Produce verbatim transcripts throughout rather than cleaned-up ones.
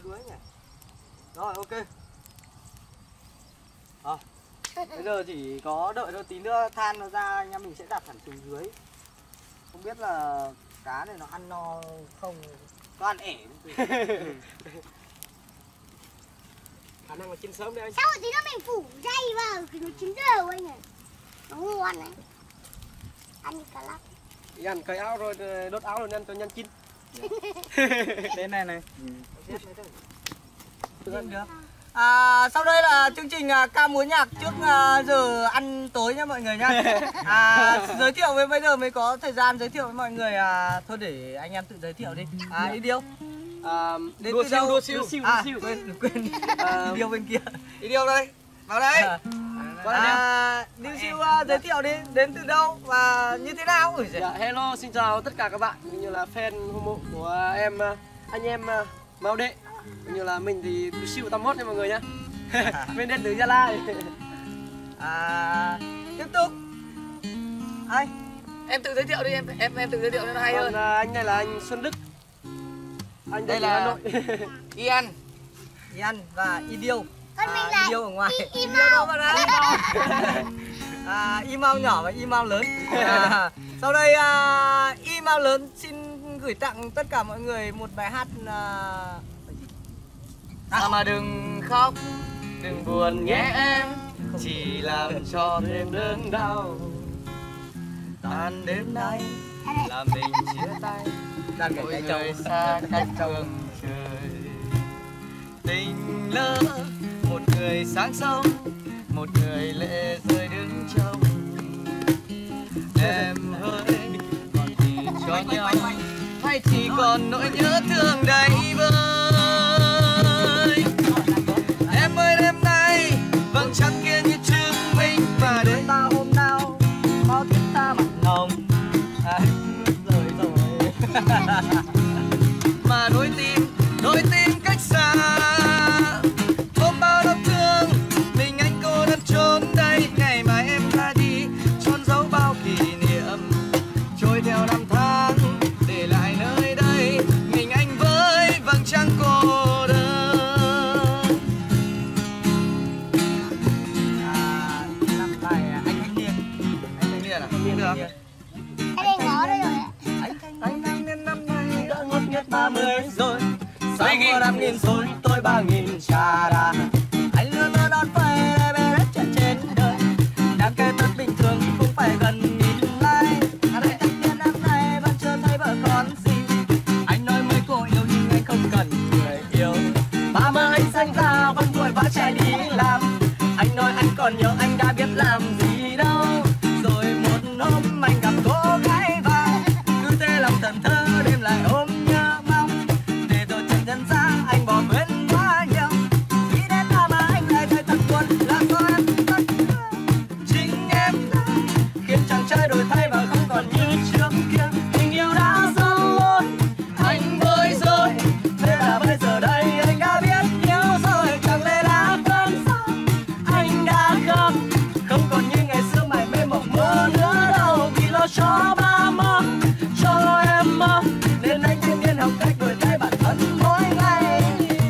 cưới nhỉ. Rồi ok. À, bây giờ chỉ có đợi thôi, tí nữa than nó ra anh em mình sẽ đặt hẳn xuống dưới. Không biết là cá này nó ăn no không, có ăn ẻ không? Khả năng là chín sớm đấy anh. Sao rồi tí nữa mình phủ dây vào thì nó chín đều anh này. Nó ngon này. Ăn như cá lóc. Đi ăn cởi áo rồi đốt áo rồi ăn cho nhanh chín. Đến này này. Ừ. Được. À, sau đây là chương trình à, ca múa nhạc trước à, giờ ăn tối nha mọi người nhá. À, giới thiệu với bây giờ mới có thời gian giới thiệu với mọi người. À, thôi để anh em tự giới thiệu đi. À, đi điêu. À, Đến đua từ siêu, đâu? đua siêu, siêu, À, siêu. quên, quên. À, điêu bên kia. Đi điêu đây. Vào đây. À, Vào đây. à, điêu siêu à, giới thiệu đi, đến từ đâu và như thế nào? Ủa, Dạ, hello, xin chào tất cả các bạn, cũng như là fan hâm mộ của em, anh em Mao Đệ, cũng như là mình thì siêu tám mốt nha mọi người nhá. Mình đến từ Gia Lai. À, tiếp tục. Ai? Em tự giới thiệu đi, em em em tự giới thiệu cho nó hay Còn hơn. à, anh này là anh Xuân Đức. Anh Đây đến từ Hà là Nội. Ian. Ian và Y Điêu. Còn mình À, là Y Điêu ở ngoài. Y- Y Y Điêu đâu mà đấy. À, Y Mao nhỏ và Y Mao lớn. À, sau đây à, Y Mao lớn xin gửi tặng tất cả mọi người một bài hát à... À mà đừng khóc, đừng buồn nhé em, chỉ làm cho thêm đớn đau. Tan đêm nay Là mình chia tay, đang kể mỗi cái người châu xa cách phương trời. Tình lỡ một người sáng sông, một người lệ rơi đứng trong. Em hỡi còn gì cho nhau, hay chỉ còn nỗi nhớ thương đầy vơi. Em ơi đêm nay vầng trăng kia như chứng minh mà đến ta hôm nào bao thiết ta mặn nồng. À, rồi rồi. mà đôi tim đôi tim cách xa. Ôm bao đau thương mình anh cô đơn trốn đây, ngày mà em ra đi trốn giấu bao kỷ niệm trôi theo năm tháng để lại nơi đây mình anh với vầng trăng cô đơn. À, năm bài anh thanh niên. Anh thanh niên à? Thanh niên được. Cái này ngó đây rồi ạ. Anh thanh anh thanh niên năm nay đã ngót nghét ba mươi rồi. Sao có năm nghìn rồi tôi ba nghìn trà đà. Anh luôn luôn đón phơi bê đất chuyện trên đời. Đang kể tất bình thường cũng phải gần nghìn like. Anh thanh niên năm nay vẫn chưa thấy vợ con gì. Anh nói mấy cô yêu nhưng anh không cần người yêu. Ba mươi anh sinh ra vẫn tuổi vã trẻ đi làm. Anh nói anh còn nhớ anh đã biết làm gì đâu. Rồi một hôm anh gặp cô gái vào, cứ thế lòng thần thơ đêm lại ôm nhớ mong. Để rồi trần nhân gian anh bỏ quên quá nhiều. Nghĩ đến ta mà anh lại thấy thật buồn, làm cho em tất cả. Chính em đã khiến chàng trai đổi thay và không còn như trước kia. Tình yêu đã dần lối, anh với rồi. Thế là bây giờ đây anh đã biết yêu rồi. Chẳng lẽ là cơn gió anh đã khóc, không còn như ngày xưa mải mê mộng mơ nữa đâu. Vì lo cho ba mơ, cho em mơ, nên anh thiên nhiên học cách đổi thay bản thân mỗi ngày.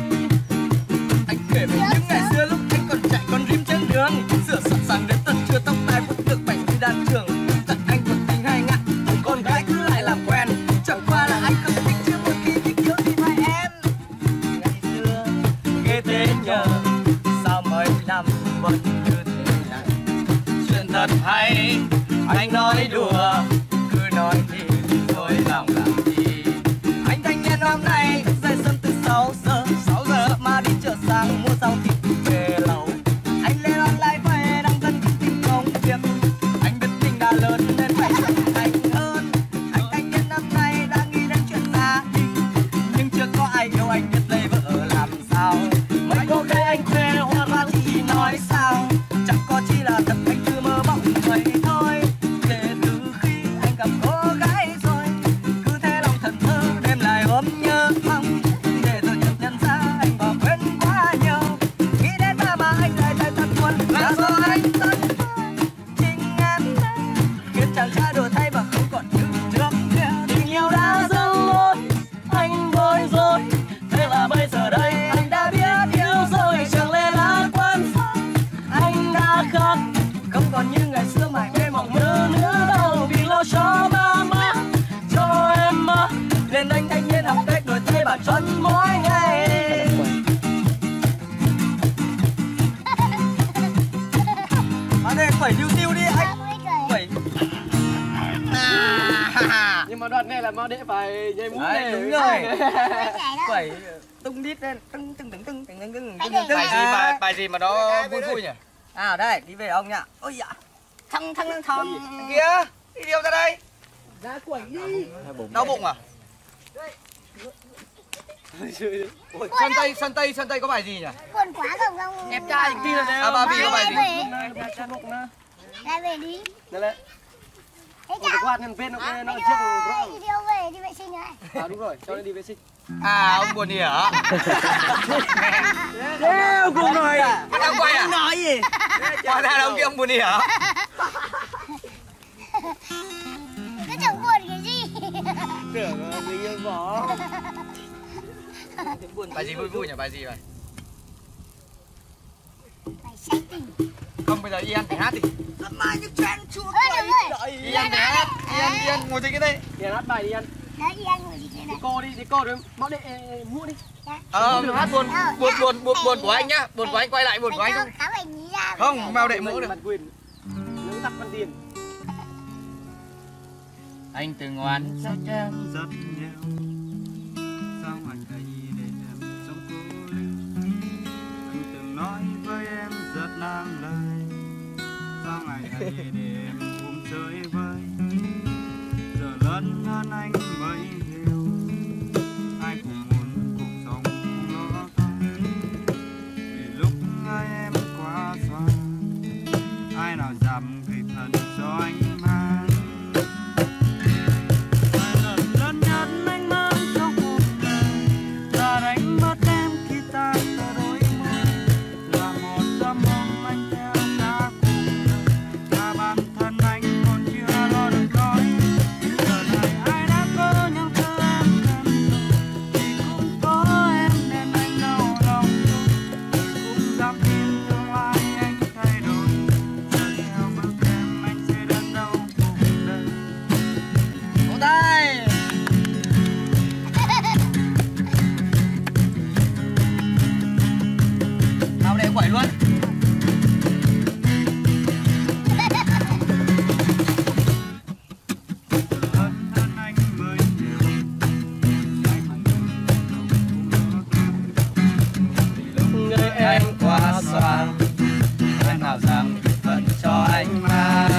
Anh kể về những ngày xưa lúc anh còn chạy con rim trên đường, sửa soạn sáng đến tận trưa tóc tai vẫn được bảnh như đàn trường. Tận anh còn tình hay ngại, con gái cứ lại làm quen. Chẳng qua là anh không thích chưa một khi thích yêu thì phải em. Ngày xưa ghê thế nhờ, sao mấy năm vẫn như thế này. Chuyện thật hay anh nói đùa, cứ nói đi thôi lòng làm gì. Anh thanh niên hôm nay thức dậy sớm từ sáu giờ, sáu giờ mà đi chợ sáng mua rau thịt về lẩu. Anh lên online về đang cân tìm công việc, anh biết mình đã lớn nên phải trưởng thành hơn. Anh thanh niên năm nay đang nghĩ đến chuyện gia đình, nhưng chưa có ai yêu anh biết lấy vợ làm sao. Mấy cô gái anh thuê hoa hoa thì nói sao, chẳng có chi là thật anh cứ mơ mộng vậy thôi. Kể từ khi anh gặp cô gái rồi, cứ thế lòng là mau đệ phải nhảy múa Đấy, này. đúng rồi. Chạy đâu. Phải tung đít lên, tưng tưng tưng tưng tưng tưng tưng Cái tưng gì? tưng. Bài gì bài, bài gì mà nó vui vui nhỉ? À đây, đi về ông nhá. Ôi dạ. Thăng thăng thăng. Kia, đi điêu ra đây. Ra quẩy đi. Đau bụng à? Ôi, sân Tây, sân Tây, sân Tây có bài gì nhỉ? Buồn quá không không. Em trai thì là À, ba Bi có bài gì? Lại về đi. Đây này. Thế Ôi, cháu. quạt nhân viên nó À, nó đi trước đưa- rõ. đi đưa về đi vệ sinh này. À đúng rồi, cho nó đi vệ sinh. À, ông buồn gì hả? Đeo cùng rồi. Anh đang quay à? Nói gì? Hóa ra là ông kia ông buồn gì hả? Cái chồng buồn cái gì? Tưởng là người yêu bỏ. Bài gì vui vui nhỉ? Bài gì vậy? Phải say tình. Không, bây giờ Ian phải hát đi. Mai như chen chua. Ơ đúng rồi. Ian phải hát. Ian, Ian ngồi trên cái đây. Đi hát bài đi ăn. Đấy đi ăn ngồi gì thế này. Cô đi, đi cô rồi. Mau đệ mua đi. Ờ, hát buồn, buồn, buồn, buồn, buồn của anh nhá. Buồn của anh quay lại buồn của anh không? Khá phải nghĩ ra. Không, mau đệ mũ được. Bản quyền. Nữ tắc văn tiền. Anh từng ngoan rất em. rất nhiều. Sao anh thấy để em sống cô đơn? Anh từng nói với em rất nam lời. Sao ngày ấy để em ôm chơi vơi? Giờ lớn hơn anh mới hiểu. Ai cũng muốn cuộc sống không lo toan. Vì lúc hai em quá xa, ai nào dám gây thân cho anh mang. Lớn nhất anh mang trong cuộc đời là đánh mất em khi ta đã đôi môi, là một giấc mộng anh theo cả cuộc đời, và bản thân anh còn chưa lo được nói. Giờ này ai đã có những thứ em cần rồi, thì cũng có em nên anh đau lòng thôi. Tôi cũng dám tin tương lai anh thay đổi, giờ theo bước em anh sẽ đớn đau cuộc đời. Vỗ tay. Nào để quẩy luôn. Hơn hơn anh mới hiểu, ai cũng muốn cũng có Người em quá xa, em nào dám phận cho anh mà.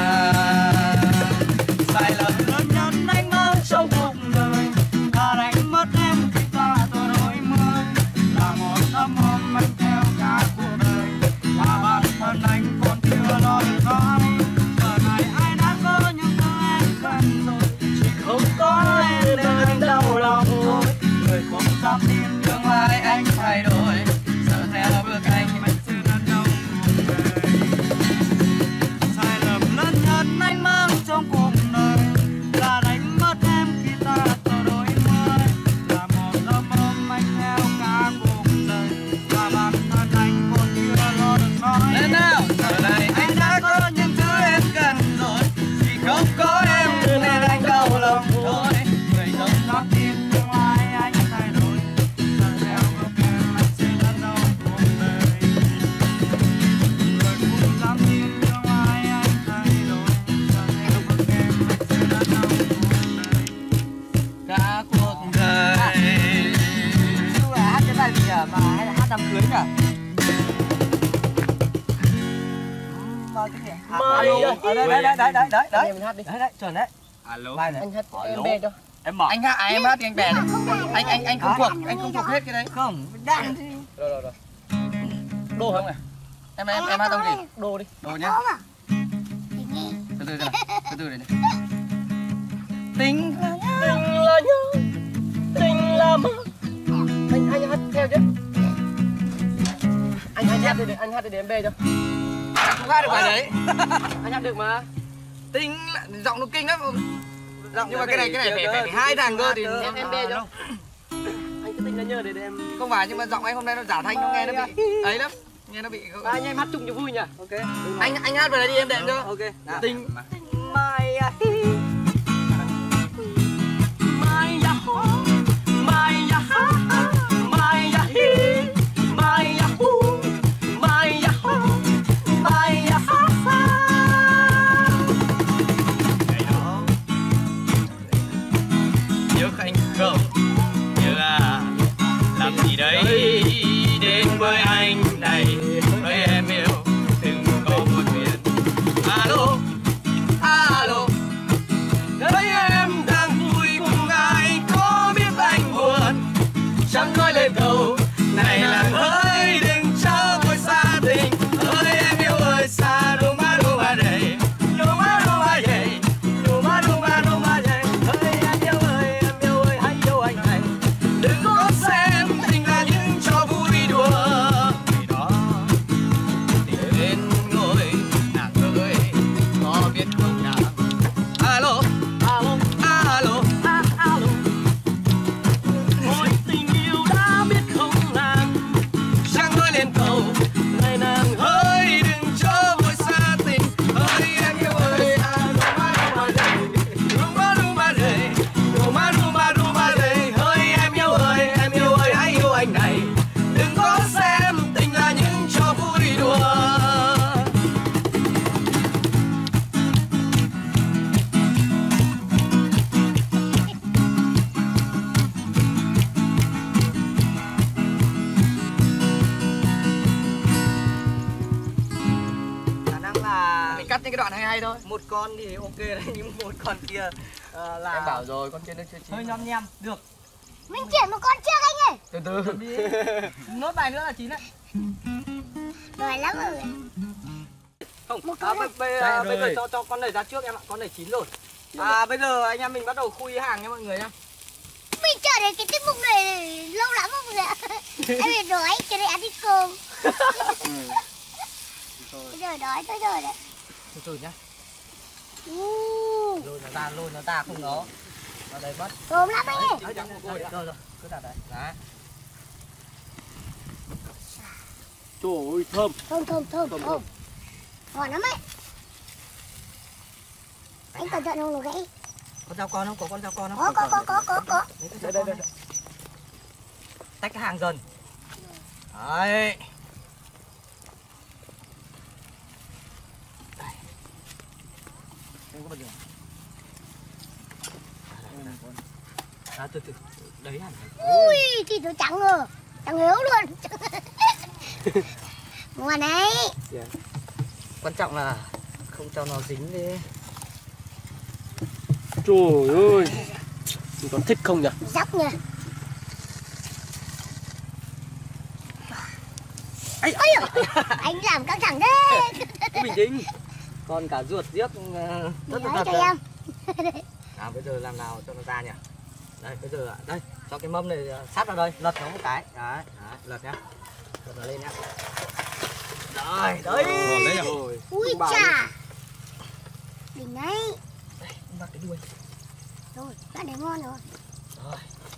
Sai lầm lớn nhất anh mang trong cuộc đời là đánh mất em khi ta tôi đôi mươi, là một tâm hồn anh theo cả cuộc đời, và bản thân anh còn chưa lo được nói. Giờ này ai đã có những thứ em cần rồi, chỉ không có em nên anh đau lòng thôi. Người không dám tin tương lai anh thay đổi, giờ theo bước anh mình sẽ đớn đau cuộc đời. Sai lầm lớn nhất anh mang trong cuộc đời là đánh mất em khi ta tôi đôi mươi, là một giấc mộng anh theo cả cuộc đời, và bản thân anh còn chưa lo được nói. Lên nào. Giờ này anh đã có những thứ em cần rồi, chỉ không có em nên anh đau lòng thôi. Người không dám tin tương lai anh thay đổi, giờ theo bước em anh sẽ đớn đau cuộc đời. Người không dám tin tương lai anh thay đổi, giờ theo bước em anh sẽ đớn đau cuộc đời. Cả cuộc đời. Chú là hát cái bài gì nhỉ? Mà hay là hát đám cưới nhỉ? Mai cái gì? Mai Ở đây đấy đấy đấy đấy đấy Anh đấy. em mình hát đi. Đấy đấy chuẩn đấy. Alo. Bài này. Anh hát em bè cho. Em mở. Anh hát, à, em hát thì anh bè này. Anh anh anh không thuộc, anh không thuộc hết cái đấy. Không, đang thì Rồi rồi rồi. Đô không à? Em em em hát tông gì? Đô đi. Đô nhá. Không à? Thì nghe. Từ từ này, từ từ này. này. tính Tình là nhớ, tình là mơ. Anh anh hát theo chứ. Anh anh hát đi để anh hát đi để em bè cho. Không hát được bài đấy. Anh hát được mà. Tính là- giọng nó kinh lắm. Nhưng mà cái này cái này phải phải, phải hai thằng cơ thì Em em bè cho. Anh cứ tình là nhớ để để em. không phải, nhưng mà giọng anh hôm nay nó giả thanh, nó nghe nó bị ấy lắm, nghe nó bị. À, anh em hát chung cho vui nhỉ. ok. Anh anh hát vào đấy đi em đệm cho. Ok. Nào. Tình Mai à hi. Mai à ho. Mai à ha. Mai à hi. Mai à hu. Mai à ho. Mai à ha ha. Ngày đó tôi lên cầu. Này làng ơi đừng cho tôi xa tình, ơi em yêu ơi xa đu ma đu ma đầy, đu ma đu ma đầy, đu ma đu ma đu ma đầy. Ơi em yêu ơi em yêu ơi hãy yêu anh này, đừng có xem tình là những trò vui đùa. Vì đó tình đến ngồi nàng ơi có biết không nào. Alo alo alo À, alo. Ôi tình yêu đã biết không làm. Chẳng tôi lên cầu. Này nàng Ơi đừng cho tôi xa tình, ơi em yêu ơi à đu ma đu ma đầy, đu ma đu ma đu ma đầy. Ơi em yêu ơi em yêu ơi hãy yêu anh này, đừng có xem tình là những trò vui đùa. Khả năng là Mình cắt những cái đoạn hay hay thôi. một con thì ok đấy, nhưng một con kia ờ, là Em bảo rồi con kia nó chưa chín. hơi nhom nhem. Được. Mình chuyển một con trước anh ơi. Từ từ. Đi. Nốt bài nữa là chín đấy. Rồi lắm rồi. Không, Một à, con bây, bây, Đây à, bây giờ rồi. cho cho con này ra trước em ạ, con này chín rồi. À bây giờ anh em mình bắt đầu khui hàng nha mọi người nhá. Mình chờ đến cái tiết mục này lâu lắm không rồi ạ. Em phải đói cho nên ăn ít cơm. Bây giờ đói tới rồi đấy. Từ từ nhá. Uh, Lôi nó ra, lôi nó ra không nó. Vào đây mất. thơm lắm anh ơi. Đấy, rồi, rồi, rồi, cứ đặt đấy. Đấy. Trời ơi thơm. Thơm thơm thơm Thơm, thơm. Ngon lắm ấy. Anh cẩn thận không nó gãy. Con dao con không? Có con dao con không? Có có có có có có. Đây, đây, đây, đây. Tách cái hàng dần. Đấy. Đây. Không có bật đường. À, từ từ. Đấy hẳn. Ui, thì nó trắng rồi. Trắng hiếu luôn. Ngon đấy. Quan trọng là không cho nó dính đi. Trời ơi. Mình còn thích không nhỉ? Dốc nha. Ây, Ôi giời, anh làm căng thẳng đấy. bình tĩnh. Còn cả ruột giết uh, rất Nói là cho thật. em. À bây giờ làm nào cho nó ra nhỉ? Đây bây giờ đây cho cái mâm này sát vào đây, lật nó một cái. Đấy, đấy, lật nhá. Lật nó lên nhá. Rồi, đấy. Ngon đấy nhỉ? Ui chà. Đỉnh đấy. Đây, bắt cái đuôi. Rồi, đã để ngon rồi. Rồi.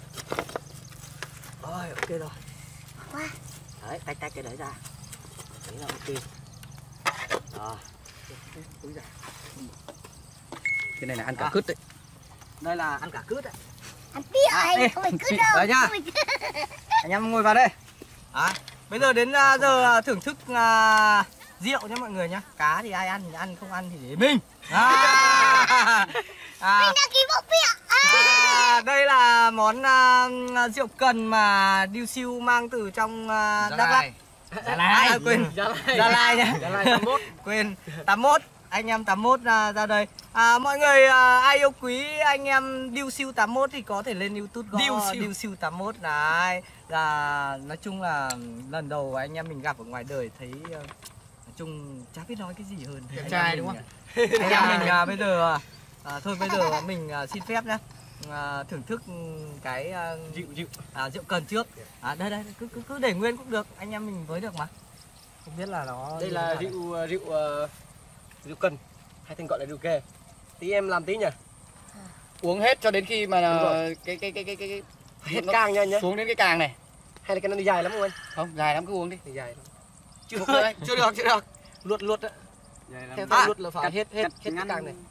Rồi, ok rồi. Wow. Đấy, tách tách cái đấy ra. Đấy là ok. Rồi. Úi giời. Cái này là ăn cả À. cứt đấy. Đây là ăn cả cứt đấy. Ăn tía À, ê, anh, không phải cứ đâu. đấy nhá. Không phải cứ- Anh em ngồi vào đây. Đấy. Bây giờ đến uh, giờ thưởng thức uh, rượu nhé mọi người nhá. Cá thì ai ăn thì ăn, không ăn thì để mình. À. À. Mình đã ký bộ miệng. À, đây là món uh, rượu cần mà Điêu Siêu mang từ trong uh, Đắk Lắk. Gia Lai. À, quên. Gia Lai. Gia Lai nhá. Gia Lai tám mốt. Quên. tám mốt. Anh em tám mốt uh, ra đây. À, mọi người uh, ai yêu quý anh em Điêu Siêu tám mốt thì có thể lên YouTube gõ Điêu Siêu. Điêu Siêu tám mốt này. Là nói chung là lần đầu anh em mình gặp ở ngoài đời thấy uh, nói chung chả biết nói cái gì hơn. Đẹp Anh trai em đúng mình, không? uh, Anh em mình uh, bây giờ À, thôi bây giờ mình uh, xin phép nhé uh, thưởng thức cái uh, Rượu rượu. à, rượu cần trước. À, đây đây cứ cứ cứ để nguyên cũng được, anh em mình với được mà. Không biết là nó Đây như là thế nào rượu uh, rượu uh, rượu cần, hay tên gọi là rượu kè. Tí em làm tí nhỉ? Uống hết cho đến khi mà Đúng rồi. cái cái cái cái cái, cái Hết nó càng nha anh nhé. xuống đến cái càng này. Hay là cái nó đi dài lắm không anh? Không, dài lắm cứ uống đi. Đi dài lắm. chưa Một nữa đấy. chưa được chưa được. Luột luột đấy. Theo À, tôi luột là phải cắt- hết hết cắt hết cái ngắn. càng này.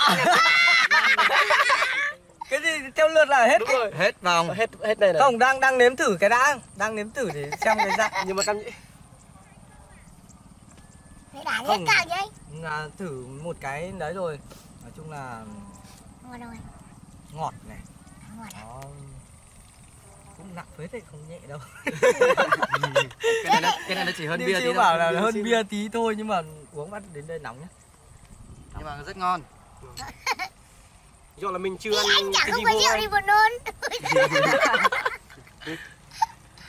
Cái gì theo lượt là hết. Đúng rồi. Hết vòng. Hết hết này này. Không, đang đang nếm thử cái đã, đang nếm thử để xem cái dạng. Nhưng mà cam nhĩ. Phải đả hết Không. càng vậy. À, thử một cái đấy rồi. Nói chung là Ngon rồi. ngọt này. Ngon à? Nó cũng nặng phết đấy, không nhẹ đâu. Cái này nó, cái này nó chỉ hơn Điêu bia Siêu tí bảo thôi. là hơn bia tí thôi, nhưng mà uống bắt đến đây nóng nhá. Nhưng mà rất ngon. Do là mình chưa Thì ăn anh chả cái không gì có vô rượu anh. thì buồn nôn.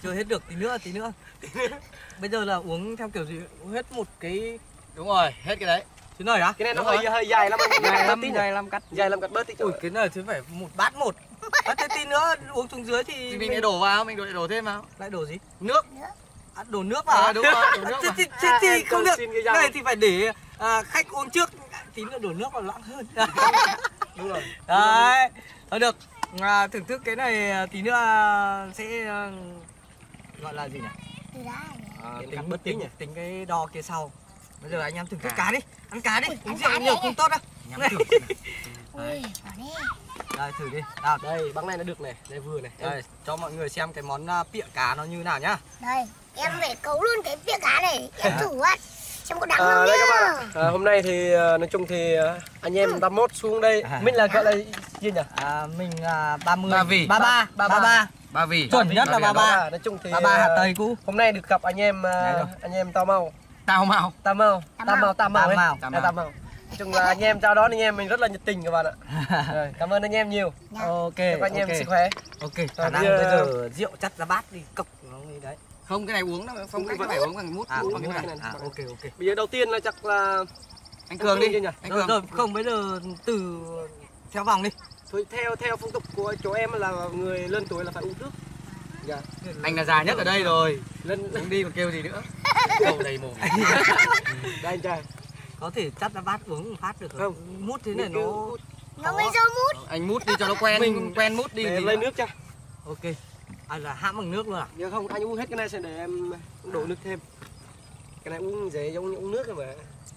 Chưa hết được, tí nữa, tí nữa. Bây giờ là uống theo kiểu gì? Uống hết một cái... Đúng rồi, hết cái đấy. Thứ này á? Cái này nó hơi hơi dài lắm. Dài lắm, dài lắm cắt. Dài lắm cắt bớt tí. Ui, cái này thì phải một bát một. À, thế tí nữa uống xuống dưới thì... Thì mình lại đổ vào, mình lại đổ thêm vào. Lại đổ gì? Nước. À, đổ nước vào. À, đúng rồi, đổ nước Thế vào. thì, thế thì À, không được. xin cái Cái dao. này thì phải để à, khách uống trước. Tí nữa đổ nước vào loãng hơn. Đúng rồi. Đấy. Thôi được. À, thưởng thức cái này tí nữa sẽ à, gọi là gì nhỉ? Từ đá À, Đến tính, cắt bớt tí tính, nhỉ? tính cái đo kia sau. Bây giờ anh em thưởng thức Cá. cá đi. Ăn cá đi. Ui, Uống ăn rượu cá nhiều đi. không tốt đâu. Nhắm Này. thử xem nào. Ui, vào đi. Đây thử đi. Nào, Đây, băng này nó được này, đây vừa này. đây cho mọi người xem cái món à, pịa cá nó như nào nhá. Đây, em phải cấu luôn cái pịa cá này. Em thử ăn. Xem có đắng À, không đây các nhá. bạn ạ. À, hôm nay thì à, nói chung thì à, anh em tám mốt xuống đây. À. Mình là gọi là gì nhỉ? À, mình à, ba mươi. Ba vì. ba ba. Ba- ba ba. Ba vì. Chuẩn nhất là ba ba. À, nói chung thì ba ba hạt à, tây cũ. hôm nay được gặp anh em à, Đấy rồi. anh em Tao Mau. Tao màu. Tao Mau, Tam Tao Mau, Tao Mau, Tam ấy. Mau. Tao Tao Mau. Nói chung là anh em chào đón anh em mình rất là nhiệt tình các bạn ạ. Rồi, cảm ơn anh em nhiều. Ok. Chúc anh em ok. sức khỏe. Ok, khả Rồi, năng bây bây giờ- giờ rượu chắt ra bát đi cốc nó như đấy. Không, cái này uống đâu, không cái phải uống bằng mút. À, uống uống bằng cái cái này. này. À, ok ok. Bây giờ đầu tiên là chắc là Anh Cường đi. Anh Cường nhỉ? Anh Rồi, Cường. rồi, không bây giờ từ theo vòng đi. thôi theo theo phong tục của chỗ em là người lớn tuổi là phải uống trước. Dạ. Anh là già nhất ở đây rồi. Lên Uống đi còn kêu gì nữa. Cầu đầy mồm. đây anh trai. Có thể chắt ra bát uống một phát được Không. Mút thế này nó Nó mới dơ mút. Anh mút đi cho nó quen, Mình- quen mút đi. Để thì lấy nữa. nước cho. ok. À là hãm bằng nước luôn à? Nếu không anh uống hết cái này sẽ để em đổ nước thêm. Cái này uống dễ giống như uống nước rồi mà.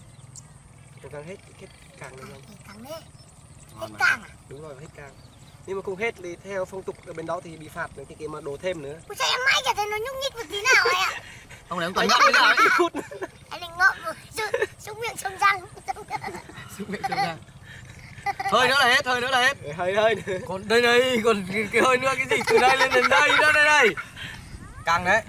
Cố gắng hết hết càng này không? Thì càng đi. Hết Ngon mà. càng à? Đúng rồi, hết càng. Nhưng mà không hết thì theo phong tục ở bên đó thì bị phạt những cái kia mà đổ thêm nữa. Ui, sao em mãi chả thấy nó nhúc nhích một tí nào ấy ạ? Ông này ông toàn nhấp cái nào ấy. Hút. Anh định ngậm rồi. Sự- Xúc miệng sông răng. Xúc miệng xúc răng. Hơi nữa là hết, hơi nữa là hết. Hơi hơi nữa. Còn đây đây, còn cái, cái hơi nữa cái gì từ đây lên đến đây, đây đây đây. Càng đấy.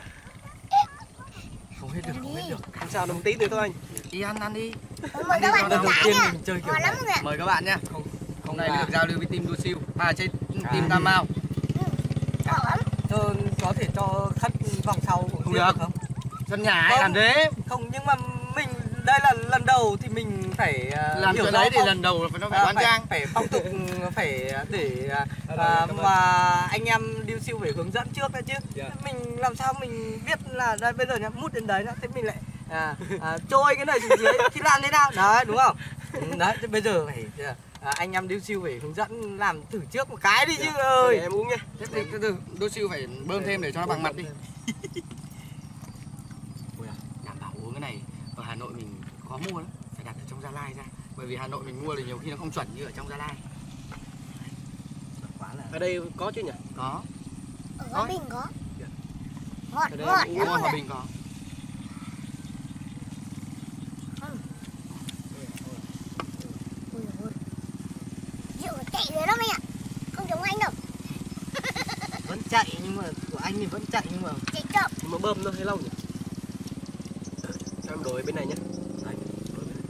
Không hết được, không hết được. Không sao, nó một tí nữa thôi anh. Đi ăn ăn đi. Mời các bạn Lần đến đầu cá tiên nha. mình chơi kiểu Ngon lắm này. rồi ạ. Mời các bạn nha. Không Hôm không nay là được giao lưu với team đua siêu. À trên À. team Tam Mao. Ngon lắm. cho, có thể cho khách vòng sau uống Không tiếp được. không? Sân nhà ai Không. làm thế? Không, nhưng mà mình đây là lần đầu thì mình phải à, Làm hiểu chuyện rõ đấy thì phong- lần đầu phải nó phải à, đoan phải, trang. phải phong tục, phải để à, à, mà anh em điêu siêu phải hướng dẫn trước đấy chứ. Dạ. Mình làm sao mình biết là đây bây giờ nhá, mút đến đấy đó, thế mình lại à, à, trôi cái này xuống dưới thì làm thế nào đấy, đúng không? Ừ, đấy, thế bây giờ phải à, anh em điêu siêu phải hướng dẫn làm thử trước một cái đi chứ Để ơi. em uống nha. Thế từ từ từ đua siêu phải bơm thêm để cho nó bằng mặt đi. Ôi à, đảm bảo uống cái này ở Hà Nội mình khó mua lắm, phải đặt ở trong Gia Lai ra. Bởi vì Hà Nội mình mua thì nhiều khi nó không chuẩn như ở trong Gia Lai. Quá là Ở đây có chứ nhỉ? Có. Ở Hòa Bình có. Ngọt Ở đây ngọt uống lắm Mua rồi Hòa ạ. Bình có. Ui dồi ôi. Rượu nó chạy rồi lắm anh ạ. Không giống anh đâu. vẫn chạy nhưng mà của anh thì vẫn chạy nhưng mà Chạy chậm. Nhưng mà bơm nó hơi lâu nhỉ? Cho em đổi bên này nhé. Đấy, đối với-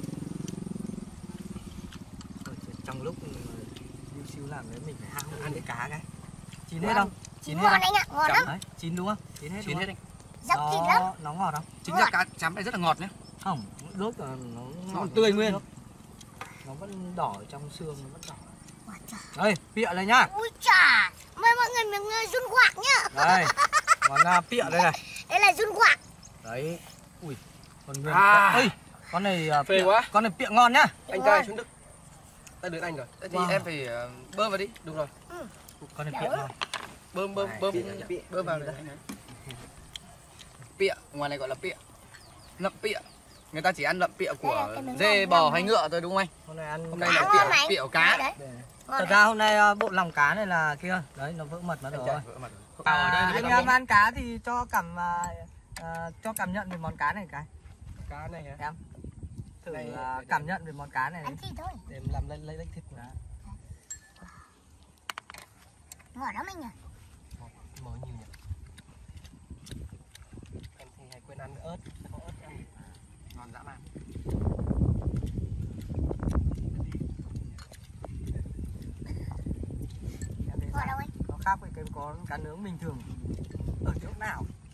Ở trong lúc điêu siêu làm đấy mình phải hao ăn cái cá cái chín hết không? Chín hết Ngon không? anh ạ, ngon lắm. Đấy, chín đúng không? Chín hết Chín đúng hết không? anh. Dốc thịt lắm. Nó, nó ngọt không? Chính ra cá chấm này rất là ngọt nhé. Không, đốt là nó Nó ngọt, còn tươi nó nguyên. nước. Nó vẫn đỏ ở trong xương, nó vẫn đỏ. Ngọt trời. Đây, pịa này nhá. Ui chà. Mời mọi người miếng uh, run quạc nhá. Đây, món à, pịa đây này. Đây là run quạc. Đấy. Ui, con nguyên. À. Ơi, con này à, Phê pịa- quá. Con này pịa ngon nhá. Anh trai xuống Đức. Ta được anh rồi. Thế thì Wow. em phải ờ, bơm vào đi. Đúng rồi. Con này pịa ngon. Bơm bơm bơm Pịa, pịa. bơm vào đây. Pịa, ngoài này gọi là pịa. Lậm pịa. Người ta chỉ ăn lậm pịa Đây của là cái miếng dê, ngon, bò ngon hay này. ngựa thôi đúng không anh? Hôm nay ăn Hôm cá. nay là Cá ngon pịa, này. pịa cá. Đấy. Đây. Ngon Thật đấy. ra hôm nay à, bộ lòng cá này là kia, đấy nó vỡ mật mất rồi. Vỡ mặt. À, ở đây anh thì em ăn cá thì cho cảm à, à, cho cảm nhận về món cá này cái Cá này hả? em thử Này, à, để- cảm nhận về món cá này Ăn thịt thôi. Để em làm lấy lấy lấy thịt nữa. Ngọt lắm anh ạ. Mỡ nhiều nhỉ? Em thì hay quên ăn ớt. Có ớt ăn. ngon dã man. em thấy Ngọt sao? đâu anh? Nó khác với cái có cá nướng bình thường ở chỗ nào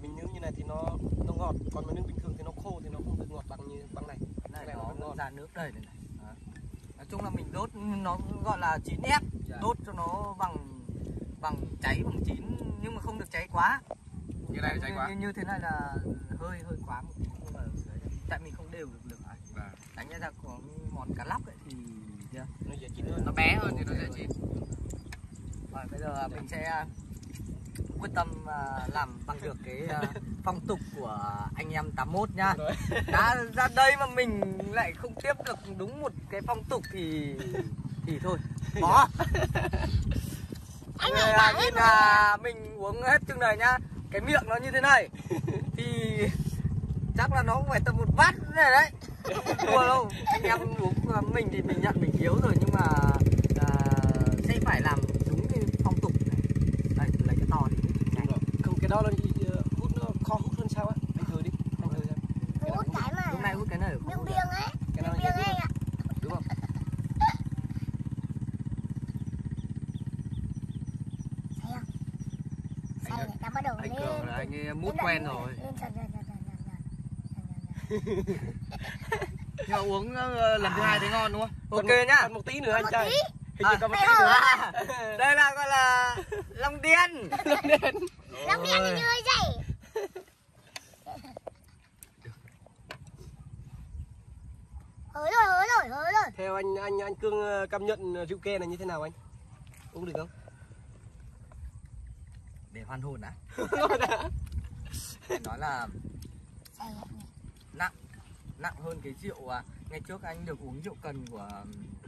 mình nướng như này thì nó nó ngọt, còn mà nướng bình thường thì nó khô thì nó không được ngọt bằng như bằng này. Này Cái nó vẫn ngọt. ra nước đây này. Đó. Nói chung là mình đốt nó gọi là chín ép, Dạ. đốt cho nó bằng bằng cháy bằng chín nhưng mà không được cháy quá. Như này là cháy quá. Như, như thế này là hơi hơi quá một chút nhưng mà đấy, tại mình không đều được lửa. Vâng. Đánh ra có món cá lóc ấy thì yeah. Nó dễ chín hơn. Nó bé hơn thì nó dễ chín. Rồi bây giờ mình sẽ quyết tâm uh, làm bằng được cái uh, phong tục của anh em tám mốt nhá. Đã ra đây mà mình lại không tiếp được đúng một cái phong tục thì thì thôi bỏ. Anh Người, này uh, bảo nhìn em là mình uống hết chừng này nhá, cái miệng nó như thế này thì chắc là nó cũng phải tầm một bát này đấy. Đùa đâu, anh em uống mình thì mình nhận mình yếu rồi nhưng mà à, sẽ phải làm đúng cái phong tục này. Đây, lấy cái to đi. Đúng rồi. Không, cái đó nó hút, nó khó hút hơn sao á? Anh thử đi, anh thử xem. hút cái mà Lúc này hút cái này không biếng hút được. biếng ấy, Cái nào biếng biếng dễ ấy hút ạ. đúng không? Thấy không? Say này, ta bắt đầu Anh lên. Cường là anh ấy mút lên quen lên, rồi. lên dần dần dần dần dần dần. Nhưng mà uống ờ, lần thứ hai thấy ngon đúng không? Ok Còn- nhá. Còn một tí nữa anh Một trai. tí. Hình như À, còn một mày tí hở nữa. à? Đây là gọi là Long Điên. Long Điên thì như vậy. Hứa rồi, hứa rồi, hứa rồi. Theo anh anh anh Cương ờ, cảm nhận rượu ke này như thế nào anh? Uống được không? Để hoàn hồn à? Nói là Say này. nặng nặng hơn cái rượu à. Ngày trước anh được uống rượu cần của